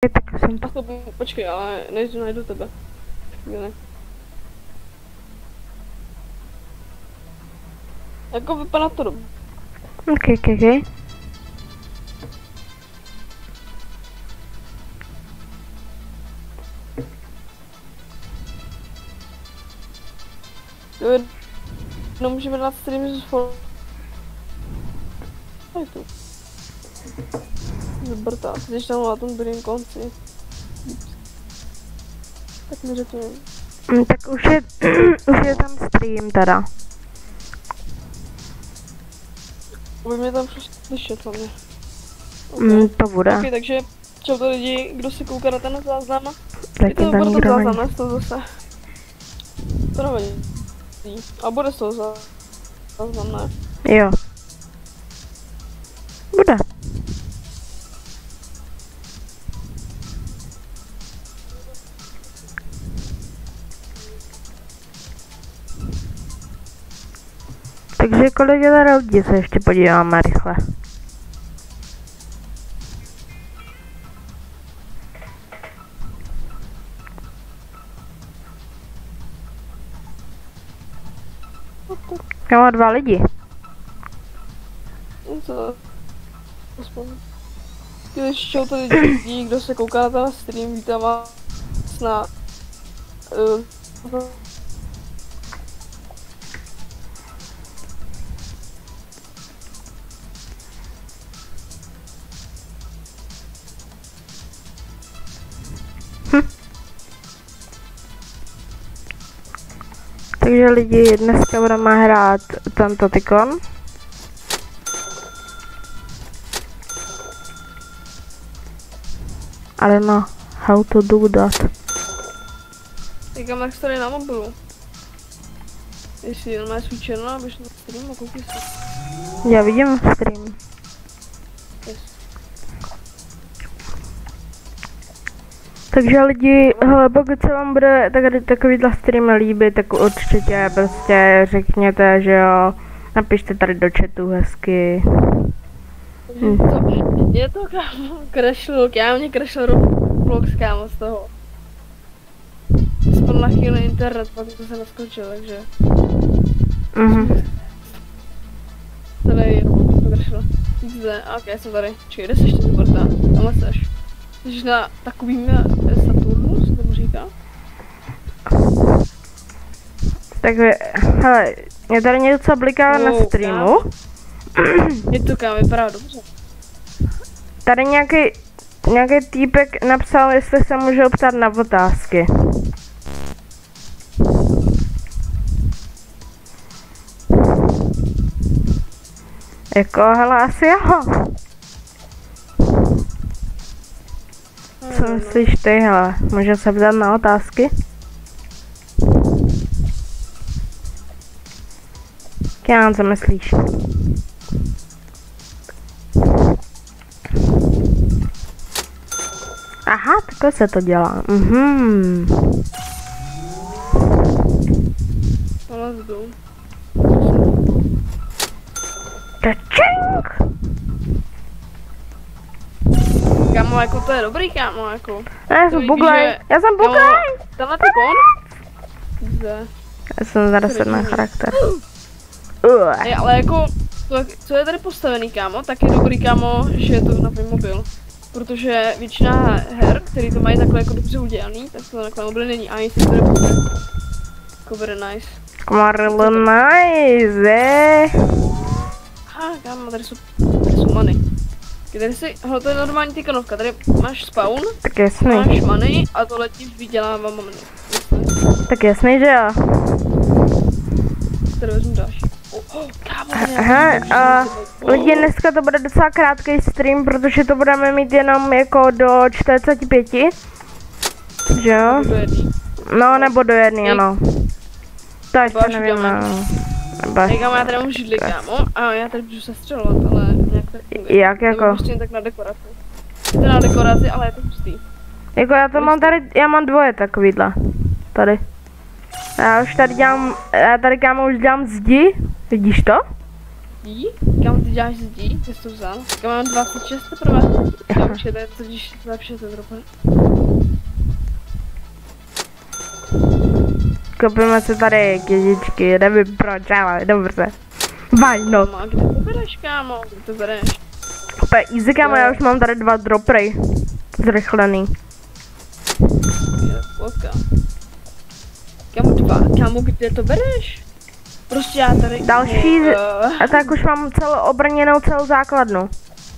Tak jsem... Počkej, ale než najdu tebe. Ne. Jako vypadá to dobře. Ok. No můžeme dát stream z fol... Je tu. Zbrtá, když tam na tom druhém konci. Tak mi řekni. Tak už je tam stream teda. Aby mě tam šlo slyšet hlavně. Okay. To bude. Okay, takže čau to lidi, kdo si kouká na ten záznam. Tak to bude ten záznam, ne? Z toho zase. To nevadí. A bude z toho záznam, ne? Jo. Bude. Takže kolik je tady lidí, se ještě podíváme rychle. Já mám 2 lidi. Co? Aspoň. Když čau to lidi, kdo se kouká na stream, vítám vás na... Takže lidi, dneska budeme hrát tento Tikon. I don't know how to do that. Říkám, jak tady na mobilu. Jestli jenom máš svůj channel, abys na stream a koukej se. Já vidím stream. Yes. Takže lidi, hele, pokud se vám bude takovýhle stream líbit, tak určitě prostě řekněte, že jo. Napište tady do chatu hezky. Je to kámo, crashlook, já mě crashl Roblox kámo z toho. Spadl na chvíli internet, pak to se naskočil, takže... Tady je to crashlo. Zde, ok, já jsem tady. Čekaj, kde seš ty Zborta? Tamhle seš. Jsi na takovým Saturnu, se tomu říká? Takže, hele, je tady něco bliká na streamu. Je to kámo, vypadá dobře. Tady nějaký týpek napsal, jestli se můžu ptát na otázky. Jako, hele, asi jo. Co myslíš ty, hele? Můžu se ptát na otázky? Kján, co myslíš? Aha, takhle se to dělá. Let's go. Tačink! Kámo, jako to je dobrý, kámo, jako. Já jsem buglej, Tenhle ty kon? Zde. Já jsem zaraset na charakter. Hey, ale jako, co je tady postavený, kámo, tak je dobrý, kámo, že je to na tvůj mobil. Protože většina her, který to mají takhle jako dobře udělaný, tak to takhle mobil není a jestli to je jako very nice. Really nice, Aha, kámo, tady jsou money. Tady si, hele, to je normální Tikonovka, tady máš spawn, tak jasný. máš money a tohle ti vydělává money. Tak jasný, že jo. Tady vezmu další. Aha, a lidi, dneska to bude docela krátký stream, protože to budeme mít jenom jako do 45. Že jo? No, nebo do 1, ano. To ještě nevím, no. Kámo, já tady mám židli, kámo, a já tady budu sestřelovat, ale nějak tak funguje. Jak jako? Nebo prostě jen tak na dekoraci. Je to na dekoraci, ale je to hustý. Jako já to mám tady, já mám 2 takovýhle. Tady. Já už tady dělám, já tady kámo už dělám zdi, vidíš to? zdí? Kam ty děláš zdí? Kde jsi to vzal? Kam mám 26 teprve? Já už je to totiž lepší to drope. Koupíme si tady kytičky, nevím proč, ale dobře. Why not? A kde to bereš, kámo? Kde to bereš? Úplně easy, kámo, já už mám tady 2 dropry. Zrychlený. Je fotka. Kámo 2, kámo kde to bereš? Prostě já tady... Další, a tak už mám celou obrněnou celou základnu.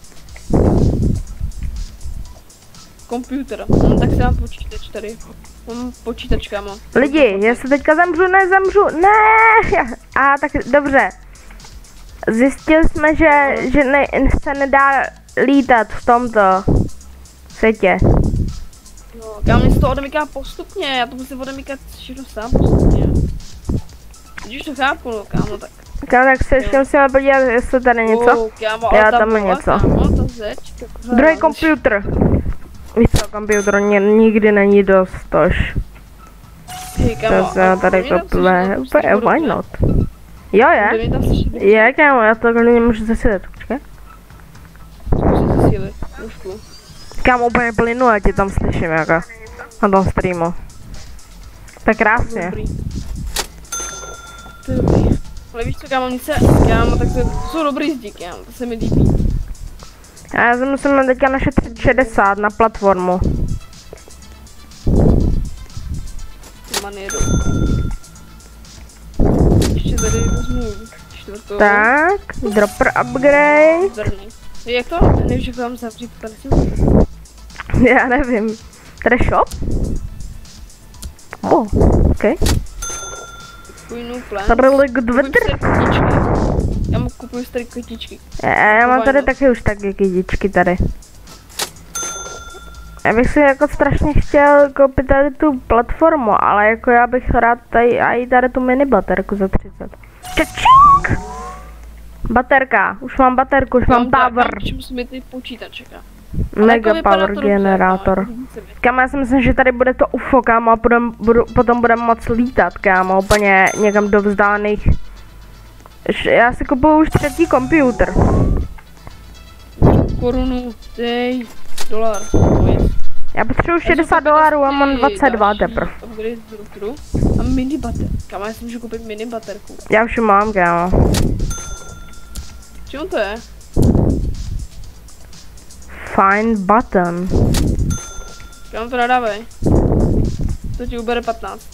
Komputer, no, tak si dám počítač tady. Mám počítač, kámo. Lidi, jestli teďka zemřu, nezemřu, ne! A tak dobře. Zjistili jsme, že se nedá lítat v tomto světě. No, kámo, mě se to odemyká postupně, já to musím odemykat všechno sám postupně. Když to chápu, no, kámo, tak. Kámo, tak se ještě musíme podívat, jestli tady něco. Kámo, já tam mám něco. Kámo, ta zeď, druhý komputer. Víš co, komputer nikdy není dost tož. Hej, kámo, To se tady koupíme, úplně why not? Jo je, kámo, já to nemůžu zesílit, počkej. Zkusím zesílit, trošku. Kámo, úplně plynule tě tam slyším, jako, na tom streamu. Tak krásně. Dobrý. To je dobrý. Ale víš co, kámo, kámo, tak to jsou dobrý zdi, kámo, to se mi líbí. A já musím teďka našetřit 60 na platformu. Manéru. Ještě tady vezmu čtvrtou. Tak, dropper upgrade. Zrný. Jak to? Nevíš, jak to mám zavřít, tady si Já nevím. Tady shop? Oh, ok. Kupuji plán. Tady good weather. Já mu kupuju tady kytičky. Já mám tady taky už taky kytičky tady. Já bych si jako strašně chtěl koupit tady tu platformu, ale jako já bych rád tady tu mini baterku za 30. Čačink! Baterka, už mám baterku, už mám power. Musím mít ty počítačka. Mega power generátor. Kámo, já si myslím, že tady bude to UFO, kámo, a potom budeme moc lítat, kámo, úplně někam do vzdálených. Já si kupuju už 3. komputer. Korunu, dej, dolar. Já potřebuji $60 a mám 22 teprve. A mini bater. Kámo, já si můžu koupit mini baterku. Já už ji mám, kámo. Čemu to je? Find button. Kámo, to nadávej. To ti ubere 15.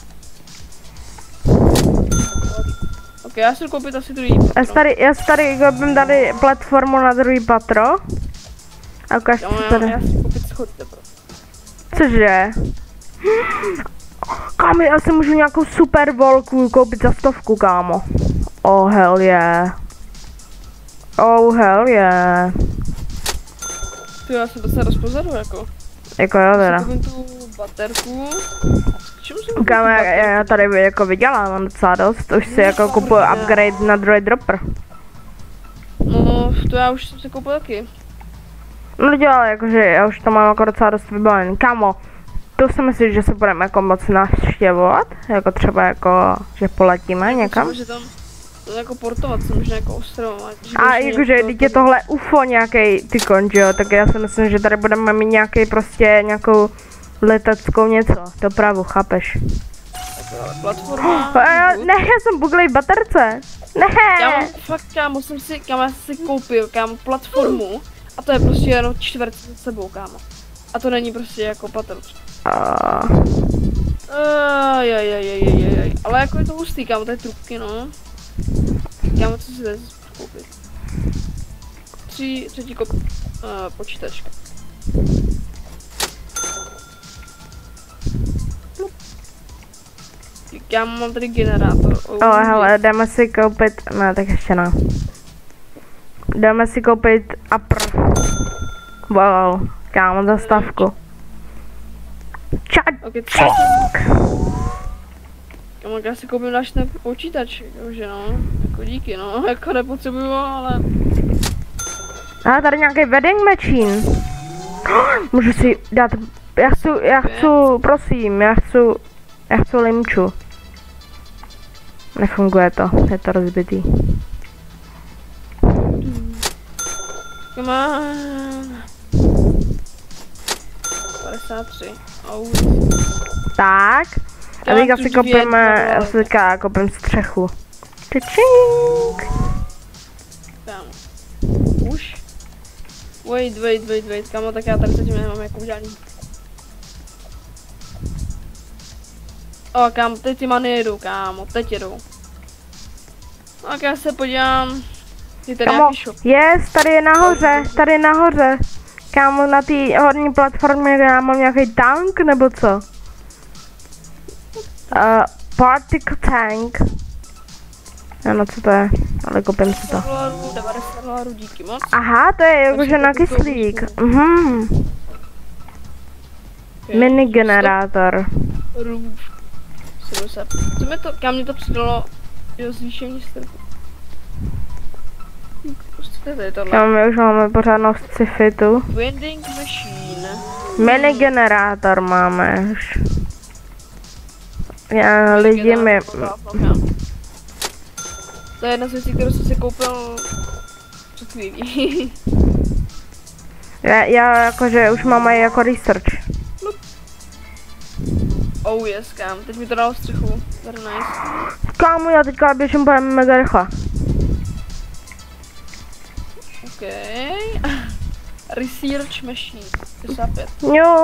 Ok, já si koupit asi druhý patro. Já si tady koupím tady platformu na druhý patro. A ukážte si tady. Já si koupit schod teprve. Cože? Kámo, já si můžu nějakou super volku koupit za 100, kámo. Oh hell yeah. Oh hell yeah. Ty, já jsem docela dost pozadu, jako. Jako jo teda. Já si koupím tu baterku. Kámo, já tady jako vydělám, mám docela dost. Už si jako kupuju upgrade na druhý dropper. No, to já už jsem si koupil taky. No dělal, jakože já už to mám jako docela dost vybavený. Kámo, to si myslíš, že se budeme jako moc navštěvovat? Jako třeba jako, že poletíme někam? Myslím, že tam to jako portovat se možná jako ostrovovat. A jakože, teď je tohle UFO nějaký tykon, že jo? Tak já si myslím, že tady budeme mít nějaký prostě nějakou leteckou něco, dopravu, chápeš? Platforma. Ne, já jsem buglej v baterce. Ne. Kámo, jsem si koupil, kámo, platformu. A to je prostě jenom čtvrt za sebou, kámo. A to není prostě jako baterč. Ale jako je to hustý, kámo, to je trubky, no. Kámo, co si tady koupit? Třetí počítačka. Kámo, mám tady generátor. Hele, jdeme si koupit, ne, tak ještě ne. Jdeme si koupit upper. Wow, kámo, zastavku. Kámo, já si koupím náš ten počítač, jakože no, jako díky no, jako nepotřebuju, ale... A tady nějaký vending machine. Můžu si dát, já chci, prosím, já chci limču. Nefunguje to, je to rozbitý. Come on. 53. Oh. Tak. A teďka si kopeme, kopem střechu. Čičink. Tam. Už? Wait, kámo, tak já tady zatím nemám jako udělaný. O, kámo, teď ty many jedou, kámo, teď jedou. Tak já se podívám. Je tady nějaký shop. Yes, tady je nahoře. Kámo, na té horní platformě já mám nějaký tank, nebo co? Particle tank. Ano, co to je? Ale kopím si to. 90 dolarů, díky moc. Aha, to je jakože na kyslík. Mini generátor. Roof. 70. Co mi to, kam mě to přidalo? Jo, zvýšení strpu. Prostě tady tohle. Kámo, my už máme pořádnou sci-fi tu. Vending machine. Mini generátor máme už. Já lidi mi... To je jedna z věcí, kterou jsem si koupil před chvílí. já jakože už mám i jako research. Oh yes, kam. Teď mi to dalo střechu. Very nice. Kámo, já teďka běžím pojem mega rychle. OK. Research machine. 55. Jo,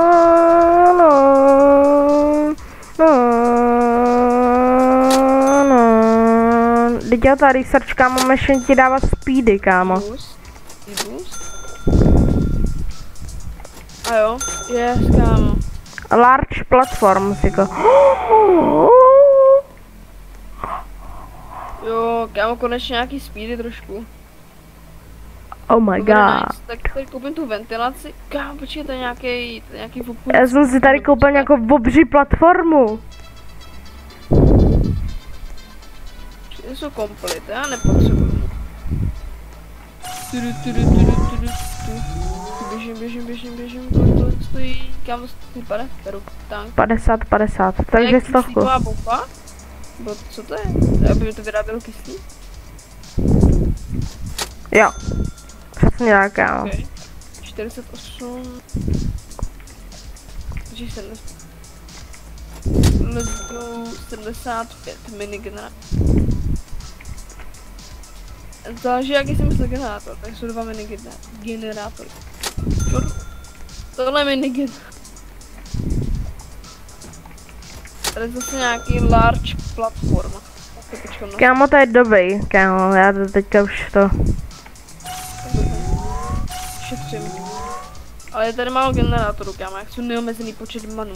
Teď ta research, kámo, machine ti dává speedy, kámo. Boost. A jo, yes, kámo. Large platform, jako. Jo, kámo, konečně nějaký speedy trošku. Oh my god. Nice. Tak tady koupím tu ventilaci. Kámo, počkej, to je nějaký obchod. Já jsem si tady koupil nějakou obří platformu. Ty jsou komplet, já nepotřebuju. Běžím, kolik to stojí, kam to stojí, beru, tank. 50, takže stovku. Kyslíková bomba? Bo co to je? Aby to vyrábělo kyslík? Jo, přesně tak, kámo. Okay. 48... Takže 70. Let's go, 75 minigenerátor. Záleží, jaký jsem myslel generátor, tak jsou dva minigenerátory. Tohle je minigenerátor. Tady je zase nějaký large platforma. Kámo, to je dobrý, kámo, já to teďka už to... Šetřím. Ale je tady málo generátorů, kámo, jak jsou neomezený počet manů.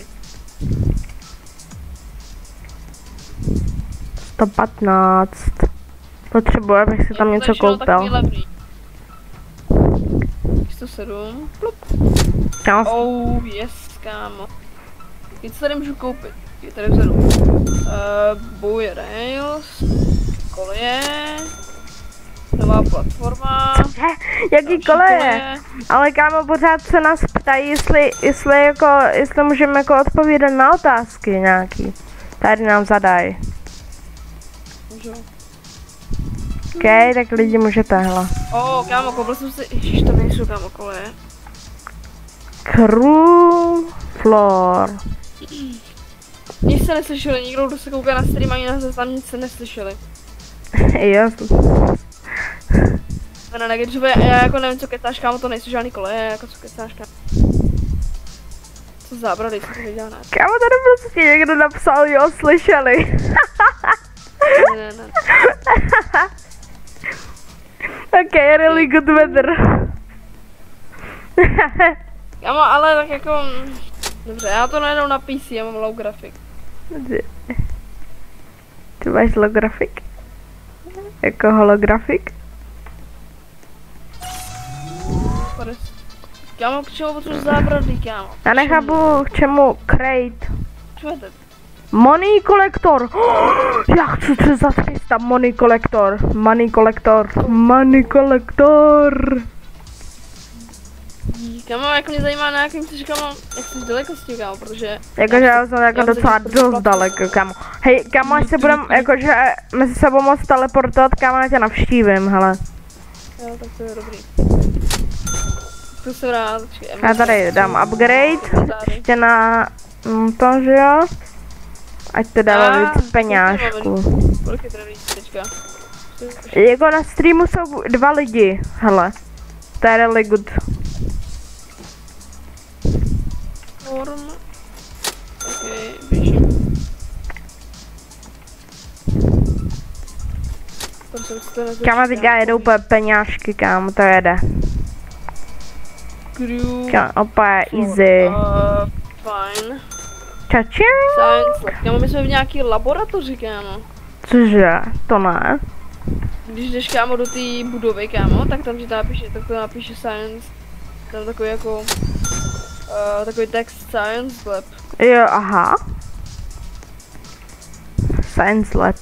115. Potřebuji, abych si tam něco koupil. 107. Plup. Kámo. Oh, yes, kámo. Něco tady můžu koupit. Je tady vzadu. Boy rails. Koleje. Nová platforma. Cože? Jaký koleje? Ale kámo, pořád se nás ptají, jestli můžeme jako odpovědět na otázky nějaký. Tady nám zadají. Můžu. OK, tak lidi můžete, hele. Oh, kámo, koupil jsem si, ježiš, to nejsou, kámo, koleje. Crew floor. Nic se neslyšeli, nikdo, kdo se kouká na stream, ani na seznam, nic se neslyšeli. Jo. Ne, já jako nevím, co kecáš, kámo, to nejsou žádný koleje, jako co kecáš, kámo. Co zábrady, co to viděl, ne? Kámo, tady prostě někdo napsal, jo, slyšeli. Ne. OK, really good weather. Kámo, ale tak jako... Dobře, já to najednou na PC, já mám low graphic. Ty máš low graphic? Jako holografik? Kámo, k čemu potřebuji zábrady, kámo? Já nechápu, k čemu crate. Co je to? Money collector! Já chci přesat chystat money collector. Money collector. Kámo, jako mě zajímá, na jakým jsi, kámo, jak jsi daleko s tím, kámo, protože... Jakože já jsem jako docela dost daleko, kámo. Hej, kámo, až se budem, jakože mezi sebou moc teleportovat, kámo, já tě navštívím, hele. Jo, tak to je dobrý. To jsem rád. Já tady dám upgrade, ještě na to, že jo? Ať to dává víc peňážků. Kolik je teda víc teďka? Jako na streamu jsou 2 lidi, hele. To je really good. Form. Okay, běžím. Kámo, teďka jedou peňážky, kámo, to jede. Kámo, opět easy. Fine. Čačím? Science lab. Kámo, my jsme v nějaký laboratoři, kámo. Cože? To ne. Když jdeš, kámo, do té budovy, kámo, tak tam ti to napíše science. Tam takový jako... takový text science lab. Jo, aha. Science lab.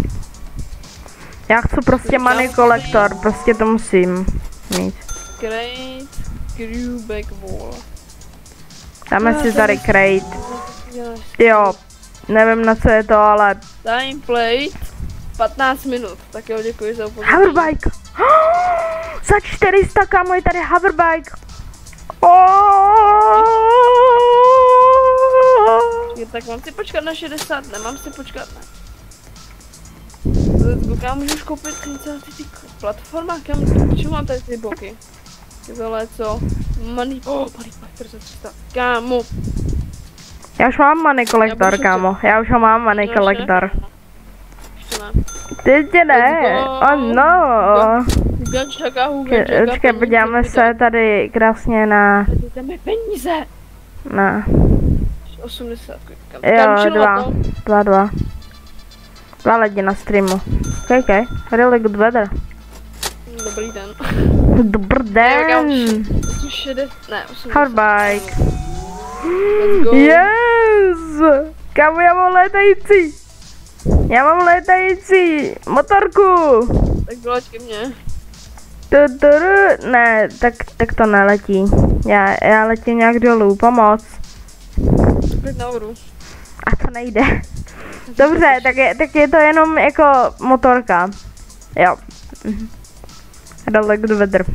Já chci prostě money collector, prostě to musím mít. Crate, screw back wall. Dáme si tady crate. Jo, nevím na co je to, ale... Time plate, 15 minut, tak jo, děkuji za upozornění. Hoverbike! Za 400, kámo, je tady hoverbike! Tak mám si počkat na 60, nemám si počkat na... Kámo, můžu už koupit něco na ty platformách, kámo, čemu mám tady ty boky? Tohle co? Money collector za 300, kámo. Já už mám money collector, kámo, já už ho mám money collector. Ještě ne. Ty tě ne, no. Počkej, podíváme se tady krásně na... Dejte mi peníze. Na... 80. Jo, 2. 2 lidi na streamu. Ok, really good weather. Dobrý den. Dobrý den. Hoverbike. Yes! Kámo, já mám létající. Já mám létající motorku. Tak doleď ke mně. Ne, tak to neletí. Já letím nějak dolů, pomoc. Pojď nahoru. A to nejde. Dobře, tak je to jenom jako motorka. Jo. Really good weather.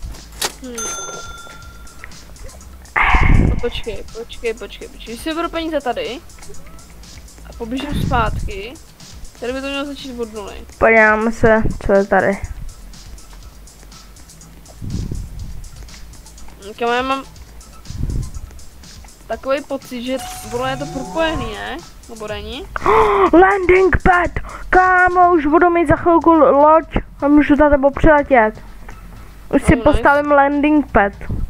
No, počkej. Když si beru peníze tady a poběžím zpátky, tady by to mělo začít od nuly. Podíváme se, co je tady. Já mám takový pocit, že bylo je to propojený, ne? Nebo není? Landing pad! Kámo, už budu mít za chvilku loď a můžu za tebou přiletět. Už si postavím landing pad.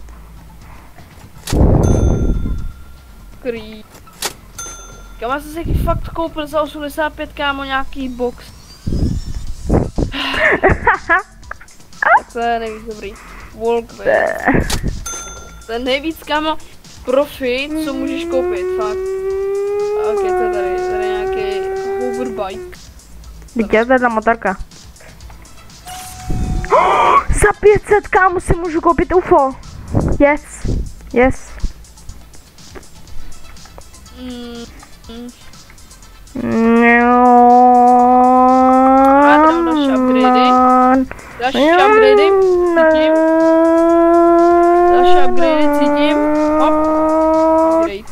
Krý. Kámo, jsem si fakt koupil za 85, kámo, nějaký box. Tak to je nejvíc dobrý. Walkway. To je nejvíc, kámo, profit, co můžeš koupit, fakt. Ok, to je tady nějaký hoverbike. Viděl, to je ta motorka. Za 500, kámo, si můžu koupit UFO. Yes. Další upgradey cítím. Hop. Upgrade.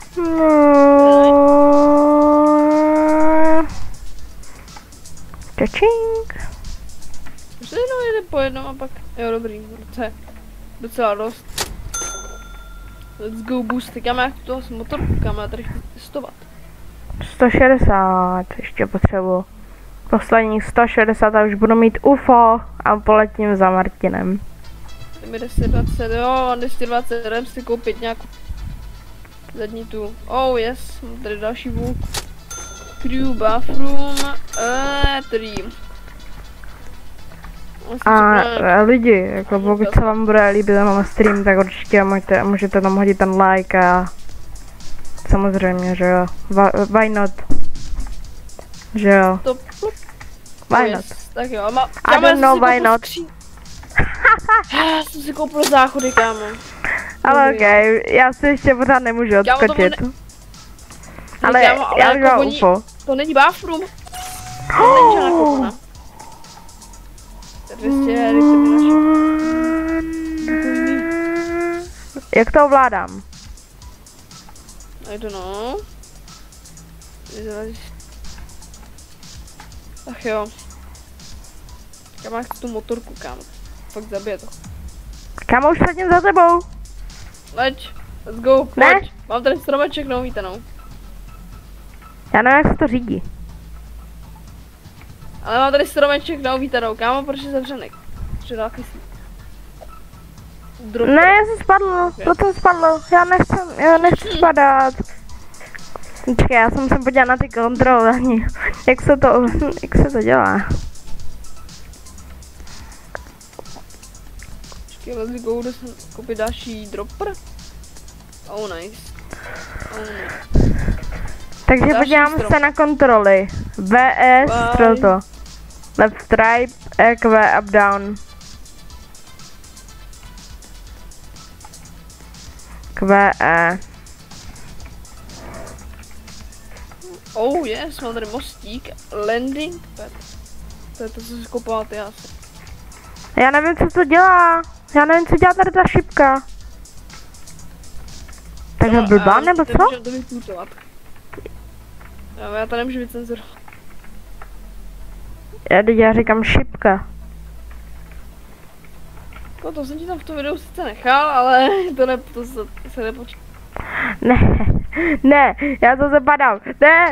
Čačink. Už se jenom jede po jednom a pak... Jo, dobrý, to je docela dost. Let's go boosty, kam já toho s motorku, kam já tady chci testovat. 160, ještě potřebuji. Posledních 160 a už budu mít UFO a poletím za Martinem. Jdeme 220, jo, 220, jdem si koupit nějakou zadní tu. Oh yes, mám tady další vůk. Crew, bathroom, dream. A lidi, jako pokud se vám bude líbit na stream, tak určitě můžete tam hodit ten like a samozřejmě, že jo, why not, že jo, why not. Tak jo, I don't know why not. Já jsem si koupil záchody, kámo. Ale okej, já si ještě pořád nemůžu odskočit. Ale já bych mám UFO. To není bathroom. To není žádná koupana. 200 hery, to by naše. Jak to ovládám? I don't know. Ach jo. Já mám tu motorku, kámo. Fakt zabije to. Kámo, už sedím za tebou. Leď, let's go, pojď. Ne. Mám tady stromeček novýtanou. Já nevím, jak se to řídí. Ale mám tady stromeček novýtanou, kámo, proč je zavřený? Přidal kyslík. Ne, já jsem spadl, to jsem spadl. Já nechci spadat. Počkej, já jsem se podívat na ty kontroly. Jak se to dělá? Počkej, let's go, jdu sem koupit další dropper. Oh nice. Oh nice. Takže Další podívám strom. se na kontroly. VS, to. Left, right, EQ, up, down. QE. Oh yes, mám tady mostík. Landing pad. To je to, co jsi koupala ty asi. Já nevím, co to dělá. Já nevím, co dělá tady ta šipka. Takže blbá, nebo co? Můžeme to vyputovat. Já to nemůžu vycenzurovat. Já říkám šipka. No to jsem ti tam v tom videu sice nechal, ale to se nepočítá. Ne, já to zapadám. Ne.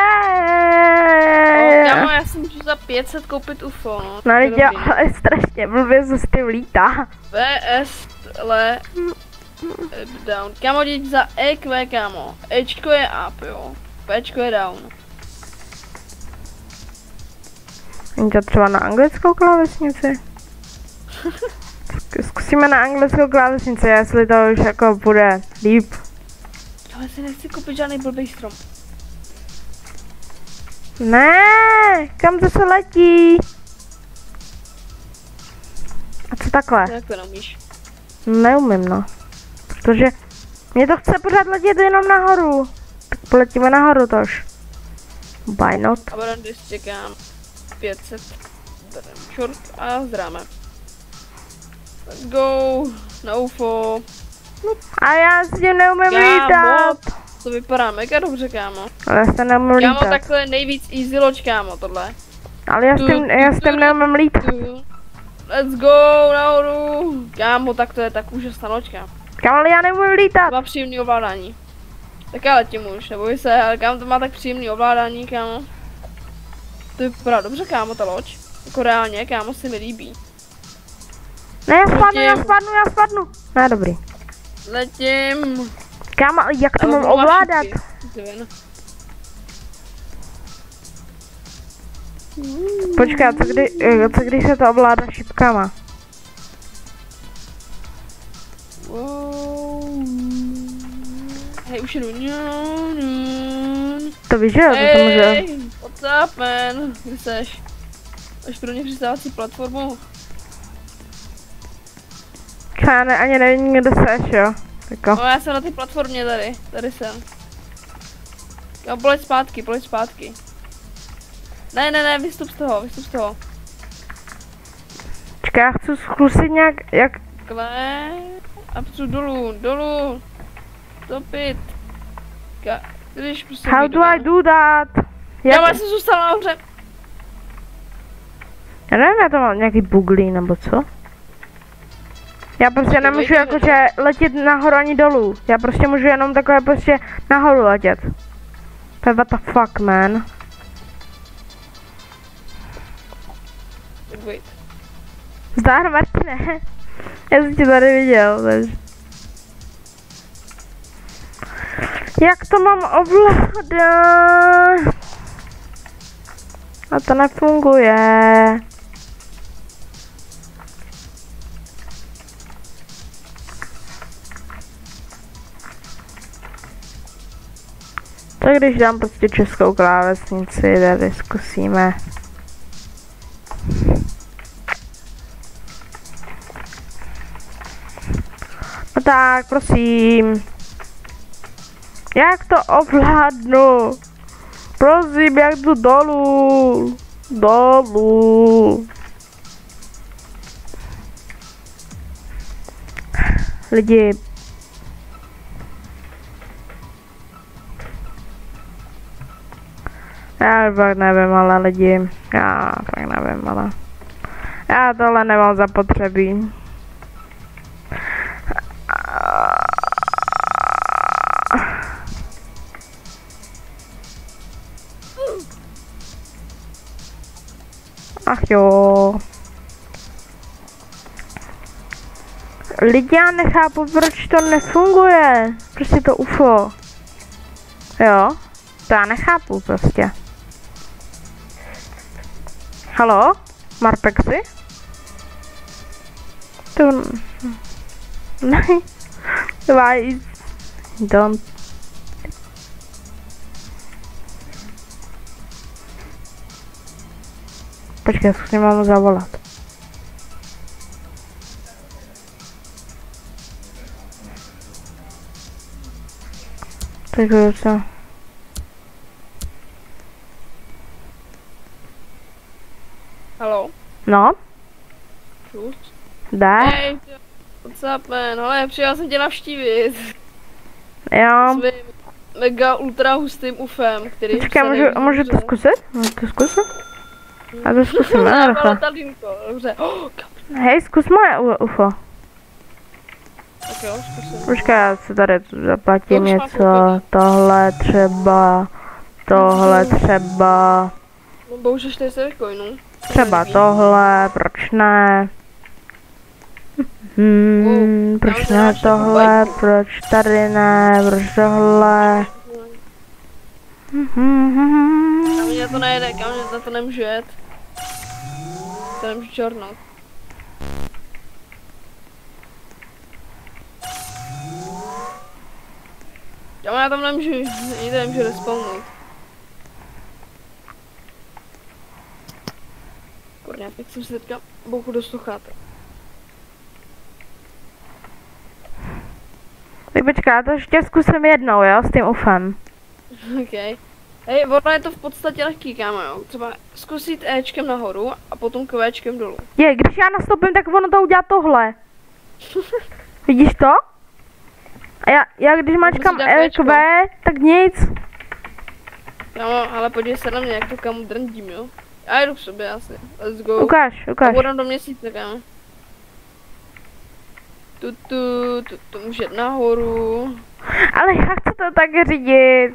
Kámo, já si můžu za 500 koupit UFO, no. No ale ale strašně blbě se s tím lítá. VS, down. Kámo, jdi za EQ, kámo. Ečko je up, jo. Pčko je down. Není to třeba na anglickou klávesnici? Zkusíme na anglickou klávesnici, jestli to už jako bude líp. Ale si nechci koupit žádný blbý strom. Ne, kam to se letí? A co takhle? Jak to neumíš? Neumím, no. Protože mě to chce pořád letět jenom nahoru. Tak poletíme nahoru tož. Why not? A budem čekám 500. Berem čort a zdráme. Let's go. Na UFO. A já s tím neumím lítat. To vypadá mega dobře, kámo. Ale já se neumím lítat. Kámo, takhle nejvíc easy loď, kámo, tohle. Ale já s tím neumím lítat. Let's go, nahoru. Kámo, tak to je tak úžasná loďka. Kámo, ale já neumím lítat. Má příjemný ovládání. Tak já letím už, neboj se, ale kámo, to má tak příjemný ovládání, kámo. To vypadá dobře, kámo, ta loď. Jako reálně, kámo, se mi líbí. Ne, já spadnu. Ne, dobrý. Letím. Kámo, ale jak to mám ovládat? Počkej, co když se to ovládá šipkama? Wow. Hej, už jedu. To víš, že jo, to může. What's up, man? Kde seš? Až pro ně přistávací platformu. Já ani nevím, kde seš, jo. Tako. No, já jsem na té platformě tady jsem. Jo, poleď zpátky. Ne, vystup z toho. Čekaj, já chci zkusit nějak, jak... Takhle. A přijdu dolů. Stopit. Když prostě How do I do that? Já jsem zůstala nahoře. Já nevím, já to mám nějaký buglí, nebo co? Já prostě nemůžu jakože letět nahoru ani dolů. Já prostě můžu jenom takové prostě nahoru letět. To je what the fuck, man. Wait. Zdár, Martine. Já jsem tě tady viděl, takže. Jak to mám ovládat? A to nefunguje. Tak když dám prostě českou klávesnici, tady zkusíme. No tak, prosím. Jak to ovládnu? Prosím, jak jdu dolů? Dolů. Lidi, Já fakt nevím, ale lidi, já fakt nevím, ale já tohle nemám zapotřebí. Ach jo. Lidi, já nechápu, proč to nefunguje. Prostě to UFO. Jo, to já nechápu prostě. Halo? Marpexy? To... Ne. Why? Don't... Počkej, zkusím vám zavolat. Takže co? Halo? No? Čus? Jde? Hej, what's up, man? Hele, přijel jsem tě navštívit. Jo. Svým mega ultra hustým ufem, který Počkej, můžu to zkusit? Můžu to zkusit? A to zkusíme, rychle. Dobře. Hej, zkus moje UFO. Tak jo, zkusím. Počkej, já si tady zaplatím To už mám něco. Tohle třeba. Tohle třeba. No bohužel 40 coinů. Třeba tohle, proč ne? Proč ne tohle, proč tady ne, proč tohle? Kam mě to nejde, kam mě na to nemůžu jet. To nemůžu čornout. Já tam nemůžu, nikde nemůžu respawnout. Kurňa, teď jsem si teďka bouchu do sluchátek. Tak počkej, já to ještě zkusím jednou, jo, s tím UFem. OK. Hej, ono je to v podstatě lehký, kámo, jo. Třeba zkusit Ečkem nahoru a potom Kvéčkem dolů. Je, když já nastoupím, tak ono to udělá tohle. Vidíš to? A já když mačkám Q, tak nic. Kámo, ale podívej se na mě, jak to kamu drndím, jo. Já jdu k sobě asi. Let's go. Ukáž, ukáž. A budem do měsíce, kámo. Tu může jít nahoru. Ale jak chci to tak řídit?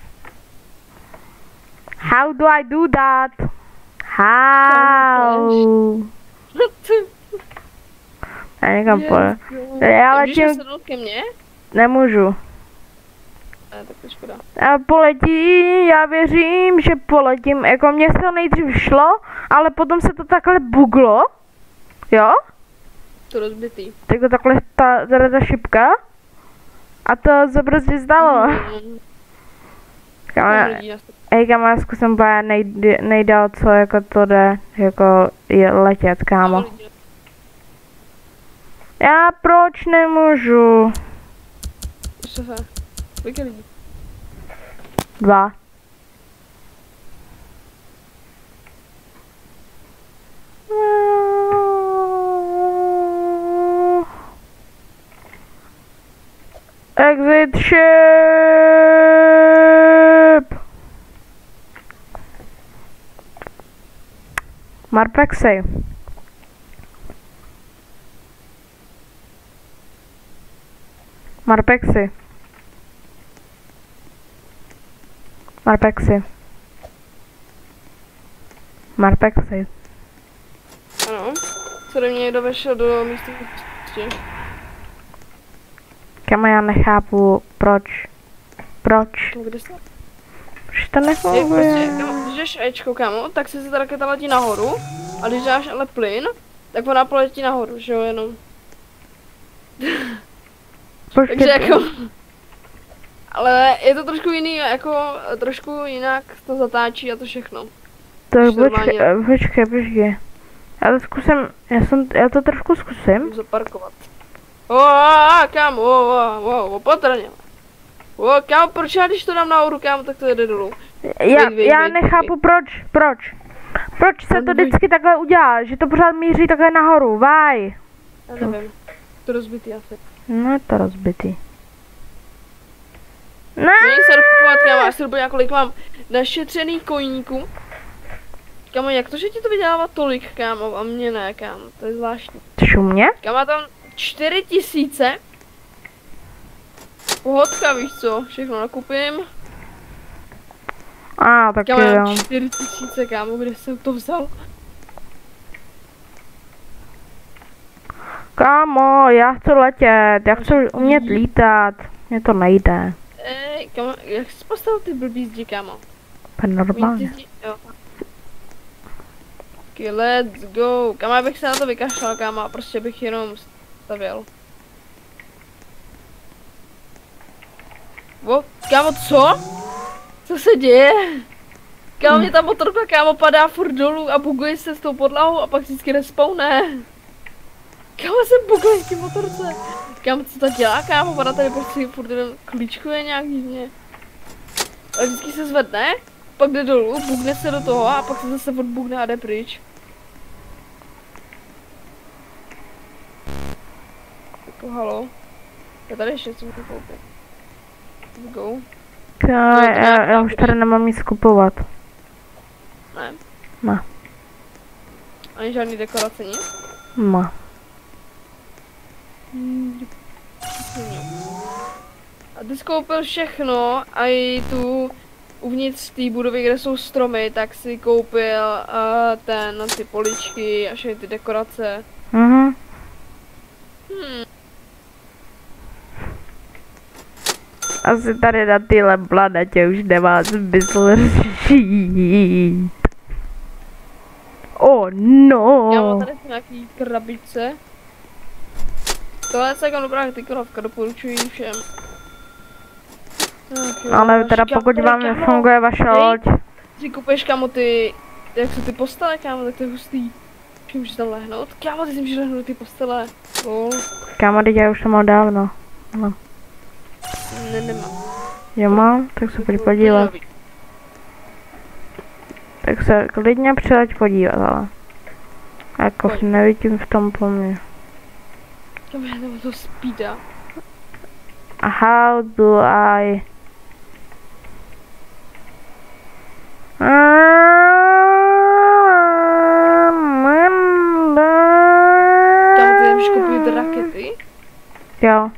How do I do that? How? Já někam půjdu. Já letím... Můžeš sednout ke mně? Nemůžu. Tak to škoda. A poletí, já věřím, že poletím. Jako mně se to nejdřív šlo, ale potom se to takhle buglo. Jo? To rozbitý. Tak to takhle ta šipka. A to se prostě stalo. Kam já zkusím úplně nejdál, co jako to jde, jako je letět, kámo. Já proč nemůžu? Kolik lidí? 2. Exit ship. Marpexy. Marpexy. Marpexy. Marpexy. Ano. Co do mě někdo vešel do místnosti? Kamo, já nechápu, proč. Proč? Kde jsi? Proč to nefunguje? Prostě, když jdeš Ečko, kámo, tak si ta raketa letí nahoru. A když dáš ale plyn, tak ona poletí nahoru, že jo, jenom. Takže jako... Ale je to trošku jiný, jako trošku jinak to zatáčí a to všechno. To počkej. Já to zkusím, já to trošku zkusím. Můžu zaparkovat. Kámo, opatrně. Kámo, proč já když to dám nahoru, kámo, tak to jede dolů. Já nechápu proč. Proč se to vždycky takhle udělá, že to pořád míří takhle nahoru, why? Já nevím, to rozbitý asi. No je to rozbitý. Není se dokupovat, kámo, až se dobu kolik mám našetřený koníků. Kámo, jak to, že ti to vydělává tolik, kámo, a mě ne, kámo, to je zvláštní. Šumě? Kámo, má tam 4000. Pohodka, víš co, všechno nakupím. Tak Kámo, jo. mám 4000, kámo, kde jsem to vzal? Kámo, já chci letět, já chci umět lítat. Mně to nejde. Kámo, jak jsi postavil ty blbý zdi, kámo? Normálně. Jo. Okay, let's go. Kámo, já bych se na to vykašlal, kámo, a prostě bych jenom stavěl. Kámo, co? Co se děje? Kámo, mě ta motorka, kámo, padá furt dolů a buguje se s tou podlahou a pak vždycky respawne. Kámo, jsem buguje v motorce. Kámo, co to dělá, kámo? Ona tady prostě furt jenom klíčkuje nějak divně. A vždycky se zvedne, pak jde dolů, bugne se do toho a pak se zase furt bugne a jde pryč. Jako halo. Já tady ještě co můžu koupit. Let's go. Já už tady nemám nic kupovat. Ne. Ne. Ani žádný dekorace, nic? Ne. A ty jsi koupil všechno a i tu uvnitř té budovy, kde jsou stromy, tak si koupil ty poličky a všechny ty dekorace. Mhm. Asi tady na tyhle planetě už nemá smysl žít. No. Já mám tady nějaký krabičce. Tohle je celkem dobrá tykonovka, doporučuji všem. Tak, jo, Ale teda pokud vám nefunguje vaše loď. Si kupuješ, kámo, ty, jak jsou ty postele, kámo, tak to je hustý. Můžeš tam lehnout? Kámo, ty si můžeš lehnout ty postele. Kámo, teď já už to mám dávno. No. Nemám. Jo mám? Tak se pojď podívat. Tak se klidně přileď podívat, ale. Jako nevidím v tom po mně. Kámo, já nebo to speeda. A how do I... Kámo, ty nemůžeš koupit rakety? Jo.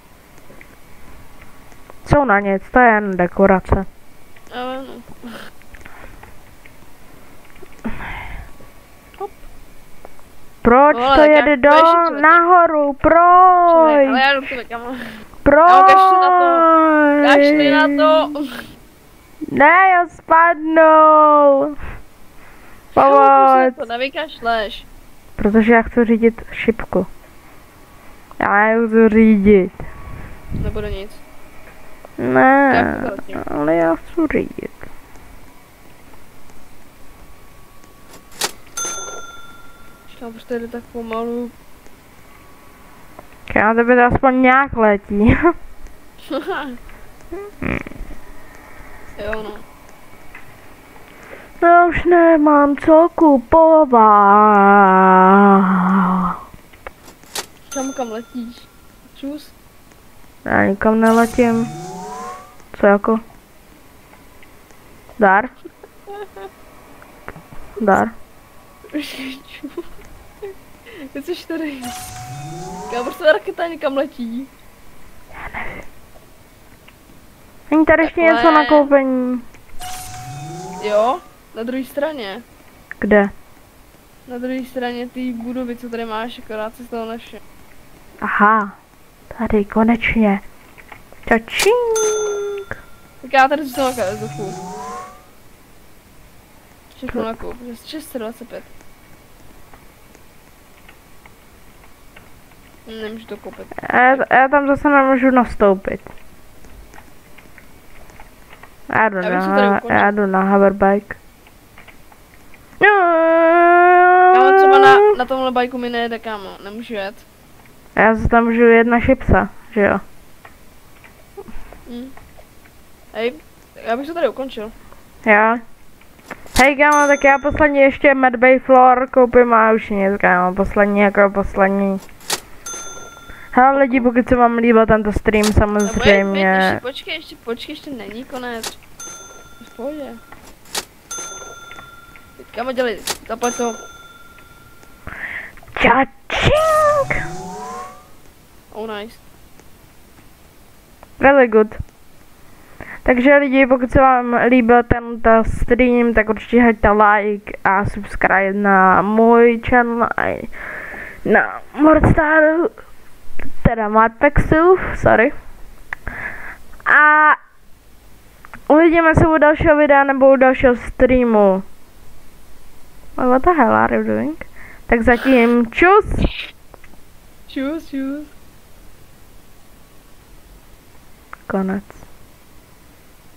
Jsou na nic, to je jen dekorace. Ale no. Proč to jede nahoru? Proč? Ale já jdu k tebe, kámo. Proč? Kašli na to. Ne, já spadnu. Pomoc. To nevykašleš. Protože já chci řídit šipku. Já ji chci řídit. Nebude nic. Ne, ale já chci řídit. Říkám, protože jde tak pomalu. Já tebe to aspoň nějak letí. Jo no. Já už nemám co kupovat. Kam letíš? Čus? Já nikam neletím. Co jako? Dar? Dar? Ty jsi tady. Já prostě raketa někam letí. Já nevím. Není tady ještě něco na koupení? Jo, na druhé straně. Kde? Na druhé straně té budovy, co tady máš, akorát se z toho naše. Aha, tady konečně. Čačink. Tak já tady zůstanu na kazofu. Všechno nakoup, 625. Nemůžu to koupit. Já tam zase nemůžu nastoupit. Já jdu na hoverbike. Kámo, třeba na tomhle bajku mi nejede, kámo, nemůžu jet. Já se tam můžu jet na šipsa, že jo? Hej, já bych to tady ukončil. Jo. Hej kámo, tak já poslední ještě Medbay Floor koupím a už nic kámo, poslední. Hele lidi, pokud se vám líbil tento stream, samozřejmě. Počkej, ještě není konec. V pohodě. Kámo, dělej, zaplat to. Čačink! Oh nice. Really good. Takže lidi, pokud se vám líbil tento stream, tak určitě hoďte like a subscribe na můj channel a na Mordstaru, teda Madpexu, sorry. A uvidíme se u dalšího videa nebo u dalšího streamu. What the hell are you doing? Tak zatím čus! Čus. Konec.